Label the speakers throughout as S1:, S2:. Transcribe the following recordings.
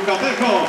S1: yucatecos.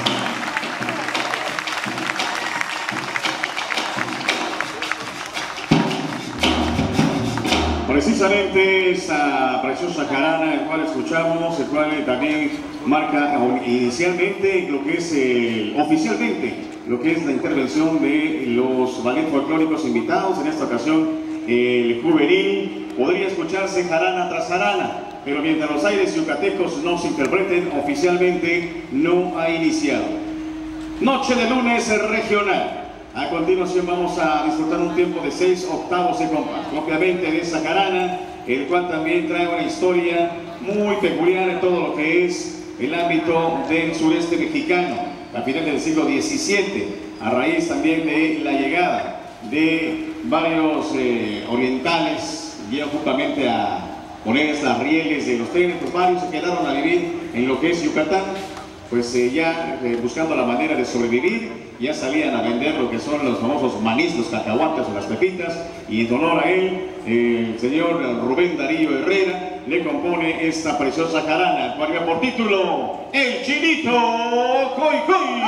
S1: Precisamente esa preciosa jarana, el cual escuchamos, el cual también marca inicialmente lo que es oficialmente lo que es la intervención de los ballet folclóricos invitados. En esta ocasión el juvenil. Podría escucharse jarana tras jarana, pero mientras los aires yucatecos no se interpreten oficialmente, no ha iniciado. Noche de lunes regional. A continuación vamos a disfrutar un tiempo de 6 octavos de compás, propiamente de esa jarana, el cual también trae una historia muy peculiar en todo lo que es el ámbito del sureste mexicano, a final del siglo XVII, a raíz también de la llegada de varios orientales, llegan justamente a poner las rieles de los trenes, pues varios se quedaron a vivir en lo que es Yucatán, pues ya buscando la manera de sobrevivir. Ya salían a vender lo que son los famosos manís, los cacahuates o las pepitas, y en honor a él, el señor Rubén Darío Herrera le compone esta preciosa jarana, cual lleva por título El Chinito Coy Coy.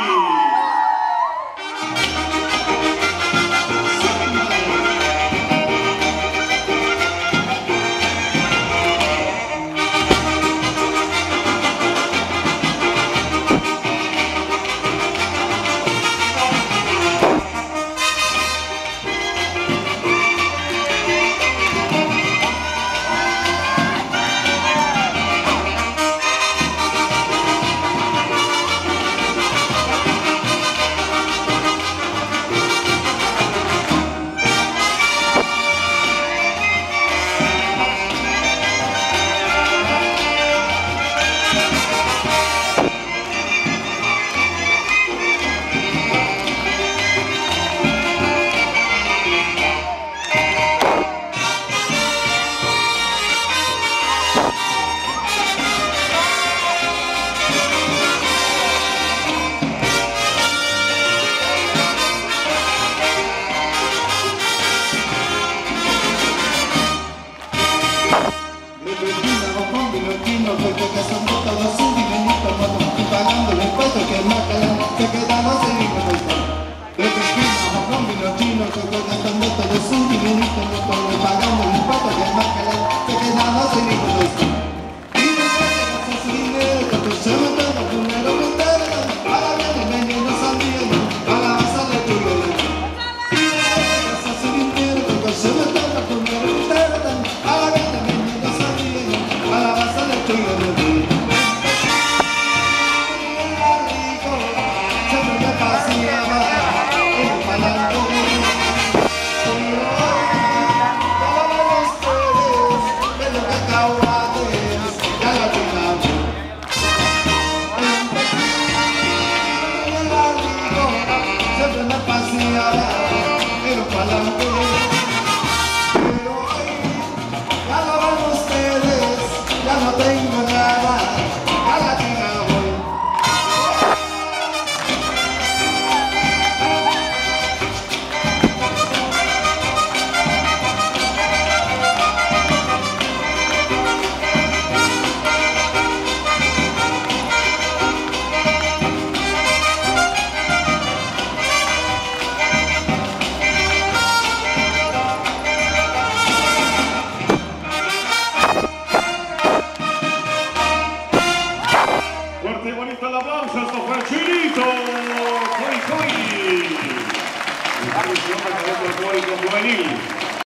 S1: Bonito el aplauso, esto fue el Chinito Coy Coy. El barrio se llama el Juvenil.